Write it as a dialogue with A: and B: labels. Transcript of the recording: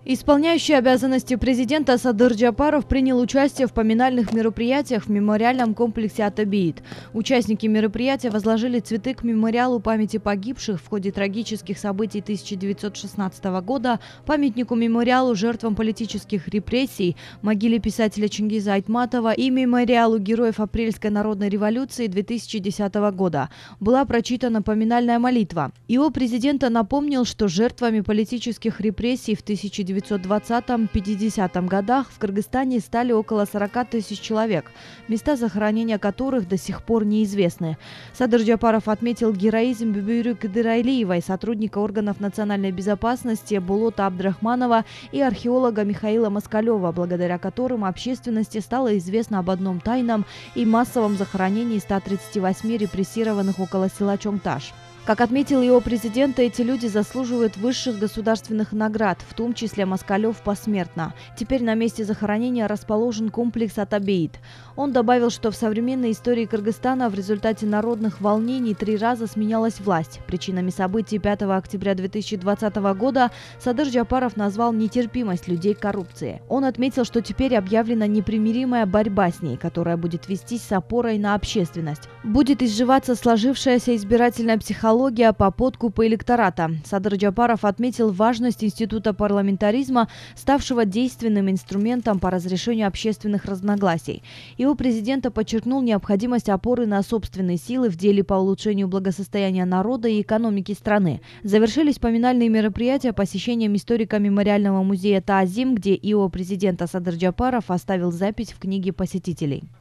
A: Исполняющий обязанности президента Садыр Джапаров принял участие в поминальных мероприятиях в мемориальном комплексе Ата-Бейт. Участники мероприятия возложили цветы к мемориалу памяти погибших в ходе трагических событий 1916 года, памятнику мемориалу жертвам политических репрессий, могиле писателя Чингиза Айтматова и мемориалу героев Апрельской народной революции 2010 года. Была прочитана поминальная молитва. Его президента напомнил, что жертвами политических репрессий в 1920-50 годах в Кыргызстане стали около 40 тысяч человек, места захоронения которых до сих пор неизвестны. Садыр Джапаров отметил героизм Бибиры Кадырайлиевой, сотрудника органов национальной безопасности Булота Абдрахманова и археолога Михаила Москалева, благодаря которым общественности стало известно об одном тайном и массовом захоронении 138 репрессированных около села Чонгташ. Как отметил его президент, эти люди заслуживают высших государственных наград, в том числе Москалев посмертно. Теперь на месте захоронения расположен комплекс Ата-Бейт. Он добавил, что в современной истории Кыргызстана в результате народных волнений 3 раза сменялась власть. Причинами событий 5 октября 2020 года Садыр Джапаров назвал нетерпимость людей к коррупции. Он отметил, что теперь объявлена непримиримая борьба с ней, которая будет вестись с опорой на общественность. Будет изживаться сложившаяся избирательная психология по подкупу электората. Садыр Джапаров отметил важность института парламентаризма, ставшего действенным инструментом по разрешению общественных разногласий. Его президента подчеркнул необходимость опоры на собственные силы в деле по улучшению благосостояния народа и экономики страны. Завершились поминальные мероприятия посещением историка мемориального музея Таазим, где его президента Садыр Джапаров оставил запись в книге посетителей.